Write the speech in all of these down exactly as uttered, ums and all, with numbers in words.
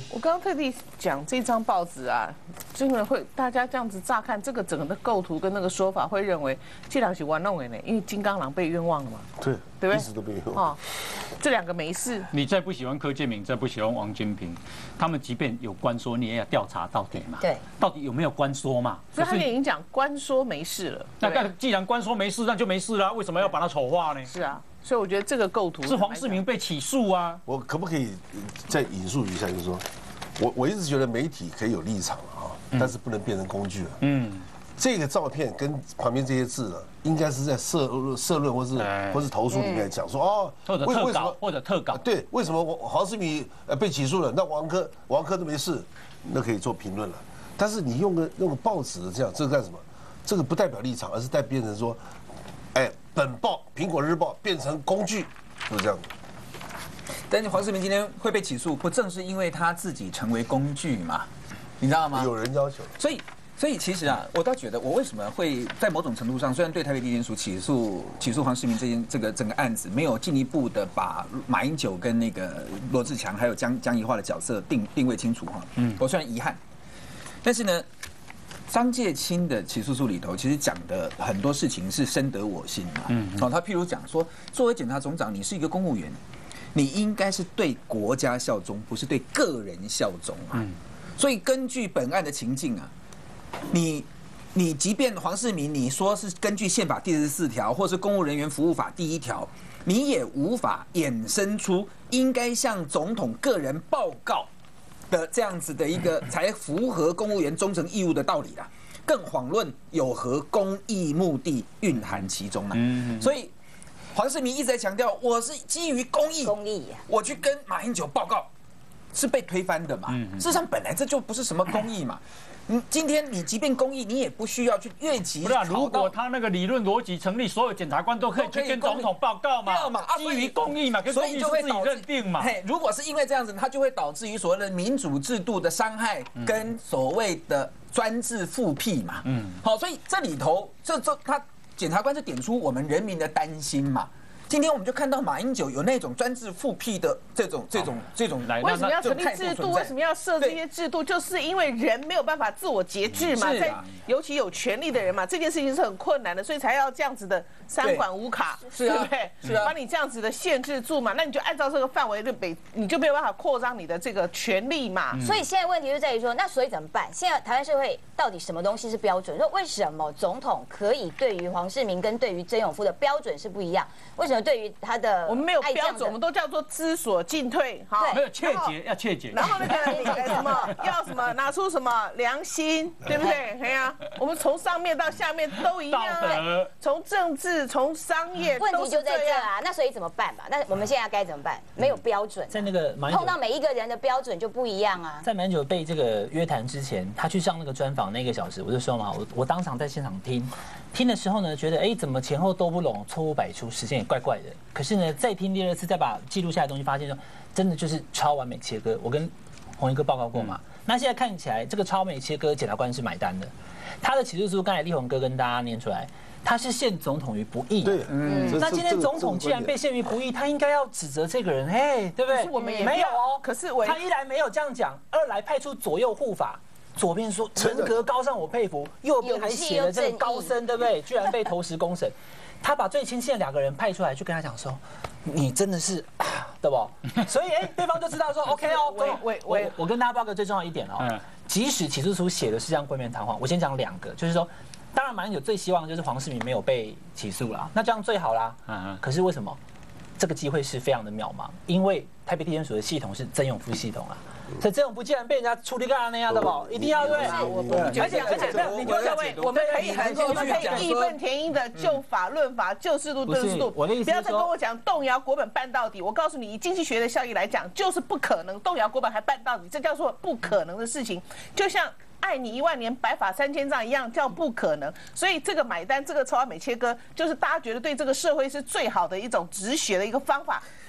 我刚刚特地讲这张报纸啊，真的会大家这样子乍看这个整个的构图跟那个说法，会认为这两起玩弄人呢，因为金刚狼被冤枉了嘛， 对， 对不对？ 一直都被冤枉。 哦，这两个没事。 你再不喜欢柯建铭，再不喜欢王金平，他们即便有关说，你也要调查到底嘛。 对， 到底有没有关说嘛？ 所以他已经讲官说没事了。 那那既然官说没事，那就没事啦，为什么要把它丑化呢？ 是啊，所以我觉得这个构图是黄世明被起诉啊。 我可不可以再引述一下，就是说，我我一直觉得媒体可以有立场啊，但是不能变成工具了。嗯，这个照片跟旁边这些字呢，应该是在社社论或是或是投诉里面讲说哦， 或者特稿或者特稿。 对，为什么黄世明呃被起诉了，那王科王科都没事，那可以做评论了。但是你用个用个报纸的这样，这个干什么？这个不代表立场，而是代变成说，哎，本报《苹果日报》变成工具，就是这样的。 但是黄世明今天会被起诉，不正是因为他自己成为工具嘛？你知道吗？ 有人要求， 所以。所以其实啊，我倒觉得，我为什么会在某种程度上，虽然对台北地检署起诉起诉黄世明这件这个整个案子，没有进一步的把马英九跟那个罗志强还有江江宜桦的角色定定位清楚哈，嗯，我虽然遗憾，但是呢，张介清的起诉书里头，其实讲的很多事情是深得我心嘛，嗯，哦，他譬如讲说，作为检察总长，你是一个公务员，你应该是对国家效忠，不是对个人效忠啊，嗯，所以根据本案的情境啊。你，你即便黄世明你说是根据宪法第十四条，或是公务人员服务法第一条，你也无法衍生出应该向总统个人报告的这样子的一个才符合公务员忠诚义务的道理啦。更遑论有何公益目的蕴含其中啊。所以黄世明一直在强调，我是基于公益， 公益， 我去跟马英九报告，是被推翻的嘛？事实上本来这就不是什么公益嘛。嗯，今天你即便公益，你也不需要去越级。 不是啊，如果他那个理论逻辑成立，所有检察官都可以去跟总统报告嘛？ 要嘛， 基于公益嘛，跟公益是自己认定嘛。 嘿，如果是因为这样子，它就会导致于所谓的民主制度的伤害，跟所谓的专制复辟嘛。嗯，好，所以这里头，这这他检察官就点出我们人民的担心嘛。今天我们就看到马英九有那种专制复辟的这种这种这种， 为什么要成立制度？为什么要设这些制度？就是因为人没有办法自我节制嘛，在尤其有权力的人嘛，这件事情是很困难的，所以才要这样子的三管五卡，对不对？是啊，把你这样子的限制住嘛，那你就按照这个范围的北，你就没有办法扩张你的这个权力嘛。 所以现在问题就在于说，那所以怎么办？现在台湾社会到底什么东西是标准？说为什么总统可以对于黄世明跟对于曾永夫的标准是不一样？为什么对于他的我们没有标准，我们都叫做知所进退， 哈， 没有切结，要切结。 然后那个什么要什么拿出什么良心，对不对？哎呀，我们从上面到下面都一样，从政治从商业， 问题就在这啊。那所以怎么办嘛？那我们现在该怎么办？没有标准， 在那个碰到每一个人的标准就不一样啊。 在马英九被这个约谈之前，他去上那个专访那个小时，我就说嘛，我我当场在现场听。听的时候呢，觉得哎，怎么前后都不拢，错误百出，时间也怪怪的。可是呢，再听第二次，再把记录下来的东西，发现说，真的就是超完美切割。我跟洪一哥报告过嘛，那现在看起来，这个超美切割，检察官是买单的。他的起诉书，刚才立宏哥跟大家念出来，他是陷总统于不义。 对，嗯。 那今天总统既然被陷于不义，他应该要指责这个人，哎，对不对？ 我们也没有哦。 可是我他一来没有这样讲，二来派出左右护法。左边说人格高尚，我佩服；右边还写了这个高深，对不对？居然被投石公审。他把最亲近的两个人派出来，就跟他讲说：“你真的是，对不？”所以，哎，对方就知道说 ：“OK 哦。”我我我跟大家报告最重要一点哦，即使起诉书写的是这样冠冕堂皇，我先讲两个，就是说，当然马英九最希望就是黄世明没有被起诉啦，那这样最好啦。嗯。可是为什么这个机会是非常的渺茫？因为台北地检署的系统是曾永夫系统啊。所以这种不既然被人家处理干那样的吧，一定要对。 而且而且，你就各位，我们可以很我们可以义愤填膺的就法论法，就制度论制度。不要再跟我讲动摇国本办到底。我告诉你，以经济学的效益来讲，就是不可能动摇国本还办到底，这叫做不可能的事情。就像爱你一万年，白发三千丈一样，叫不可能。所以这个买单，这个超完美切割，就是大家觉得对这个社会是最好的一种止血的一个方法。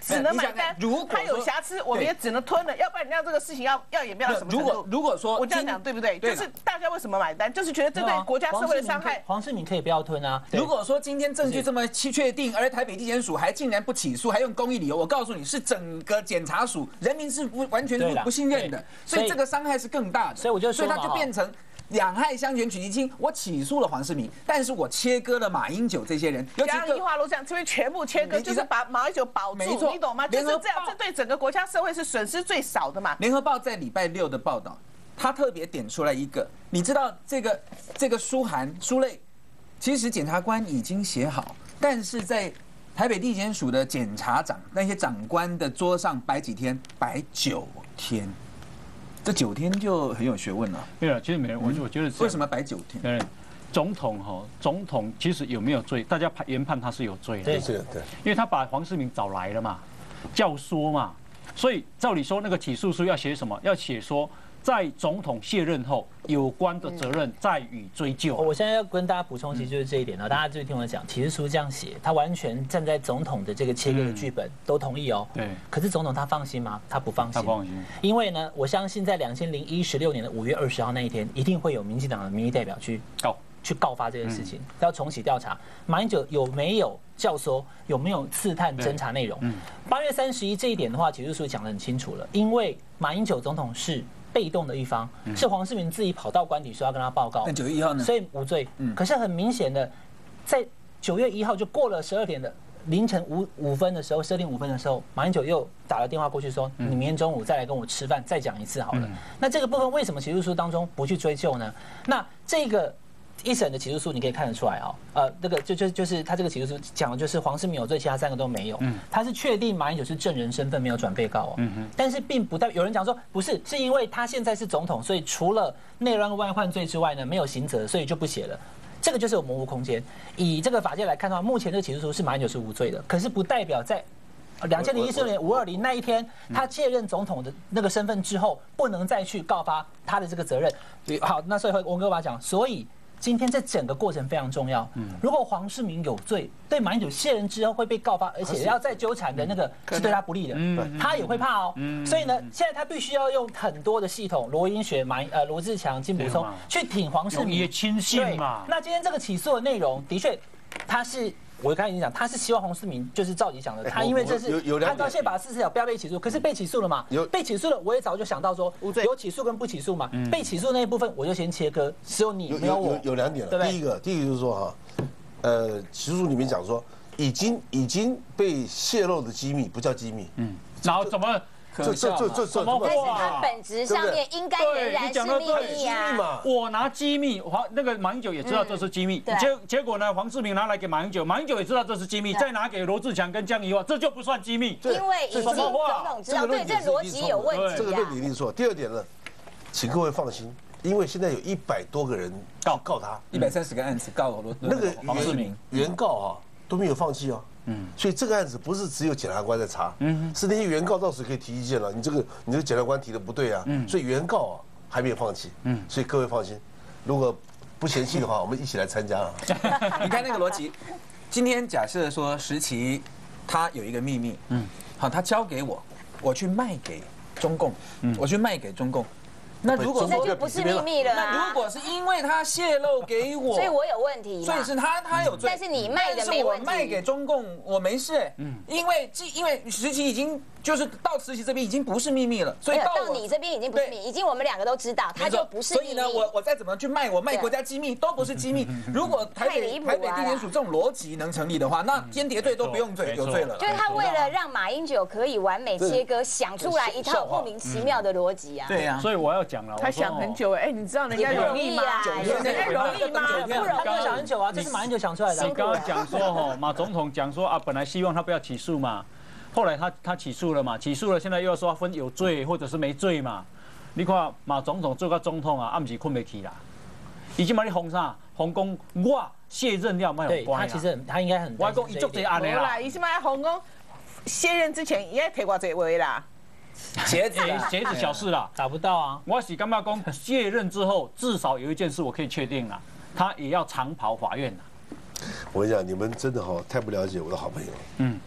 只能买单。如果它有瑕疵，我们也只能吞了，要不然你让这个事情要要演变到什么程度？ 如果如果说我这样讲对不对？就是大家为什么买单，就是觉得这对国家社会的伤害。 黄世明可以不要吞啊。 如果说今天证据这么确定，而台北地检署还竟然不起诉，还用公益理由，我告诉你是整个检察署人民是不完全不不信任的，所以这个伤害是更大的。 所以我就说， 所以它就变成。两害相权取其轻，我起诉了黄世明，但是我切割了马英九这些人， 杨宜桦都这样，这边全部切割，就是把马英九保住，你懂吗？就是这样，这对整个国家社会是损失最少的嘛。 联合报在礼拜六的报道，他特别点出来一个，你知道这个这个书函书类，其实检察官已经写好，但是在台北地检署的检察长那些长官的桌上摆几天，摆九天。这九天就很有学问了。 对了，其实没人，我我觉得为什么摆九天？ 对，总统哈，总统其实有没有罪？大家研判他是有罪的。 对对对， 因为他把黄世明找来了嘛，教唆嘛，所以照理说那个起诉书要写什么？要写说。在总统卸任后，有关的责任再予追究。 我现在要跟大家补充，其实就是这一点呢。大家就听我讲，起诉书这样写，他完全站在总统的这个切割的剧本都同意哦。 对。 可是总统他放心吗？他不放心。 他不放心。 因为呢，我相信在两千零一十六年的五月二十号那一天，一定会有民进党的民意代表去告去告发这件事情，要重启调查马英九有没有教唆，有没有刺探侦查内容。八月三十一这一点的话，起诉书讲得很清楚了，因为马英九总统是。被动的一方是黄世明自己跑到官邸说要跟他报告， 那九月一号呢？ 所以无罪。可是很明显的，在九月一号就过了十二点的凌晨五五分的时候，十二点五分的时候，马英九又打了电话过去说：“你明天中午再来跟我吃饭，再讲一次好了。”那这个部分为什么起诉书当中不去追究呢？那这个。一审的起诉书你可以看得出来啊，呃，那个就就就是他这个起诉书讲的就是黄世明有罪，其他三个都没有。嗯，他是确定马英九是证人身份，没有转被告哦。嗯哼。但是并不代表有人讲说不是，是因为他现在是总统，所以除了内乱外患罪之外呢，没有刑责，所以就不写了。这个就是有模糊空间。以这个法界来看的话，目前这个起诉书是马英九是无罪的，可是不代表在。两千零一十六年五二零那一天，他卸任总统的那个身份之后，不能再去告发他的这个责任。好，那所以文哥把讲，所以。今天这整个过程非常重要。如果黄世明有罪，对马英九卸任之后会被告发，而且要再纠缠的那个是对他不利的，他也会怕哦。所以呢，现在他必须要用很多的系统，罗英雪、马呃罗志强、金溥聪去挺黄世明， 也亲信嘛。 那今天这个起诉的内容，的确他是。我刚才已经讲，他是希望黄世明就是照你讲的，他因为这是按照宪法四十条不要被起诉，可是被起诉了嘛？被起诉了，我也早就想到说有起诉跟不起诉嘛。被起诉那一部分我就先切割，只有你没有我。 有有两点了，第一个，第一个就是说哈，呃，起诉书里面讲说，已经已经被泄露的机密不叫机密，嗯， 然后怎么？ 这这这这什么？ 但是它本质上面应该仍然是秘密啊。 我拿机密，黄那个马英九也知道这是机密，结结果呢，黄世明拿来给马英九，马英九也知道这是机密，再拿给罗志强跟江宜桦，这就不算机密。 因为已经总统知道，对，这逻辑有问题。 这个论点一定错。第二点呢，请各位放心，因为现在有一百多个人告告他， 一百三十个案子告罗那个黄世明原告啊都没有放弃哦。嗯，所以这个案子不是只有检察官在查，嗯，是那些原告到时可以提意见了。你这个你这个检察官提的不对啊，嗯，所以原告啊还没有放弃，嗯，所以各位放心，如果不嫌弃的话，我们一起来参加啊。 你看那个逻辑，今天假设说时期他有一个秘密，嗯，好，他交给我，我去卖给中共，嗯，我去卖给中共。那如果那就不是秘密了、啊。 那如果是因为他泄露给我， 所以我有问题， 所以是他他有罪。 但是你卖的没问题。 但是我卖给中共，我没事。嗯，因为因为时期已经就是到时期这边已经不是秘密了，所以到你这边已经不是秘密，已经我们两个都知道，它就不是秘密。 所以呢，我我再怎么去卖，我卖国家机密都不是机密。如果台北台北地检署这种逻辑能成立的话，那间谍罪都不用罪有罪了。 就是他为了让马英九可以完美切割，想出来一套莫名其妙的逻辑啊。 对呀， 所以我要讲了， 他想很久哎，哎，你知道人家容易吗？ 人家容易吗？ 不容易，他想很久啊，这是马英九想出来的。 你刚刚讲说哈，马总统讲说啊，本来希望他不要起诉嘛，后来他他起诉了嘛，起诉了，现在又要说分有罪或者是没罪嘛。你看马总统做个总统啊，暗时困不起啦。已经把你轰啥？轰公我卸任了，没有关他其实他应该很。 我讲一做这案的啦。 伊是嘛轰公卸任之前也提过这位啦。 鞋子鞋子小事啦， 找不到啊。 我是干嘛讲卸任之后，至少有一件事我可以确定啦，他也要长跑法院啦。 我跟你讲，你们真的哈太不了解我的好朋友了。嗯，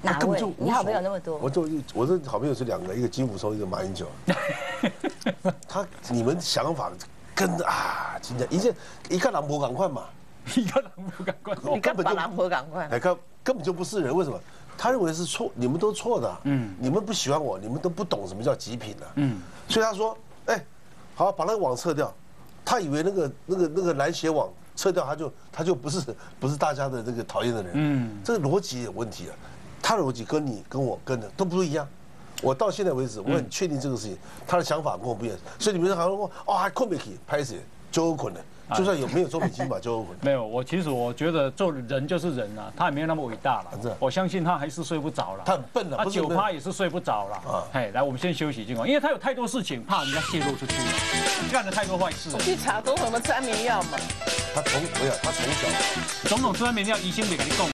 哪位？你好朋友那么多？ 我就我这好朋友是两个，一个金溥聪，一个马英九。他你们想法跟啊，今天一件一个狼博赶快嘛， 一个狼博赶快， 你根本狼博赶快， 哎，根根本就不是人，为什么？他认为是错，你们都错的，嗯，你们不喜欢我，你们都不懂什么叫极品的，嗯，所以他说，哎，好，把那个网撤掉，他以为那个那个那个篮协网撤掉，他就他就不是不是大家的这个讨厌的人，嗯，这个逻辑有问题啊，他的逻辑跟你跟我跟的都不一样。我到现在为止，我很确定这个事情，他的想法跟我不一样，所以你们好像说，哦，还困不起，拍谁就有可能。就算有没有中美金马就有可能。 没有，我其实我觉得做人就是人啊，他也没有那么伟大了。我相信他还是睡不着了。 他很笨了， 他九趴也是睡不着了。啊，嘿，来，我们先休息今晚，因为他有太多事情，怕人家泄露出去，干了太多坏事。 我去查总统有没有吃安眠药嘛？ 他从没有，他从小总统吃安眠药，医生没跟你讲。